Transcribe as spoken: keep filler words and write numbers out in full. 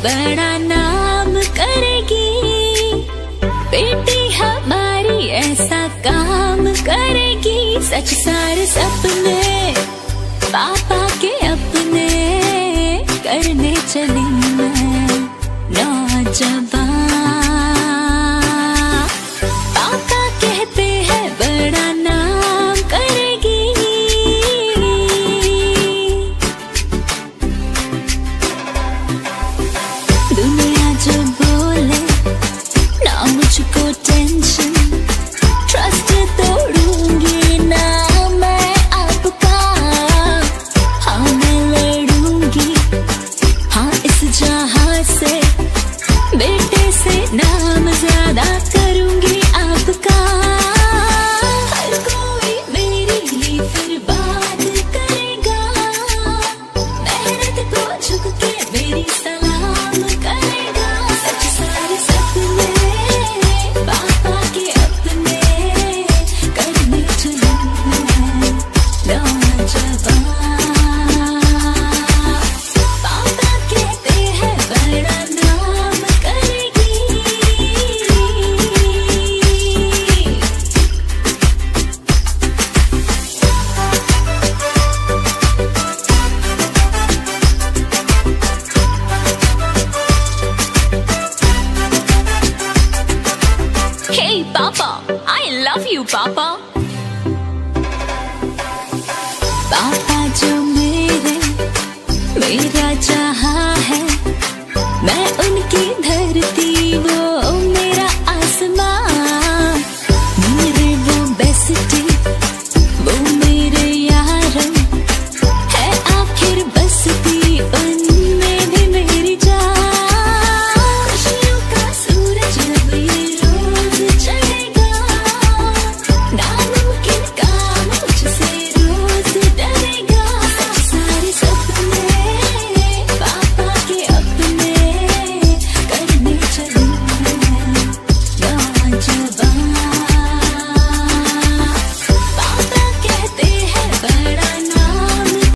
बड़ा नाम करेगी, बेटी हमारी ऐसा काम करेगी। सच सारे सपने पापा के अपने करने चली मैं नौजवान। पापा कहते हैं बड़ा नाम करेगी। दुनिया जो बोले ना मुझको टेंशन, ट्रस्ट तोड़ूंगी ना मैं आपका। हाँ मैं लड़ूंगी, हाँ इस जहां से बेटे से नाम ज्यादा करूंगी आपका। हर कोई मेरे लिए फिर बात करेगा, मेहनत को झुक के मेरी सलाम करेगा। सच सारे सपने पापा के अपने करने चली मैं नौजवान। पापा कहते हैं बड़ा नाम करेगी। Hey Papa, I love you Papa। पापा जो मेरे मेरा जहां है, मैं उनकी